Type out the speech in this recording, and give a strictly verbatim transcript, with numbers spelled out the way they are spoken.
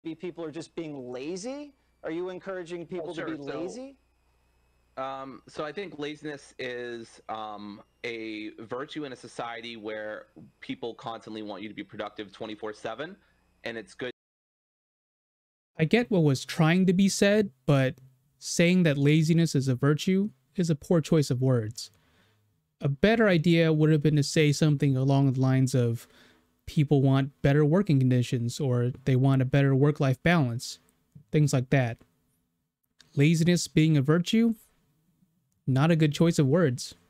Maybe people are just being lazy? Are you encouraging people Well, sure. to be So, lazy? Um, so I think laziness is um, a virtue in a society where people constantly want you to be productive twenty-four seven, and it's good. I get what was trying to be said, but saying that laziness is a virtue is a poor choice of words. A better idea would have been to say something along the lines of people want better working conditions or they want a better work-life balance, things like that. Laziness being a virtue? Not a good choice of words.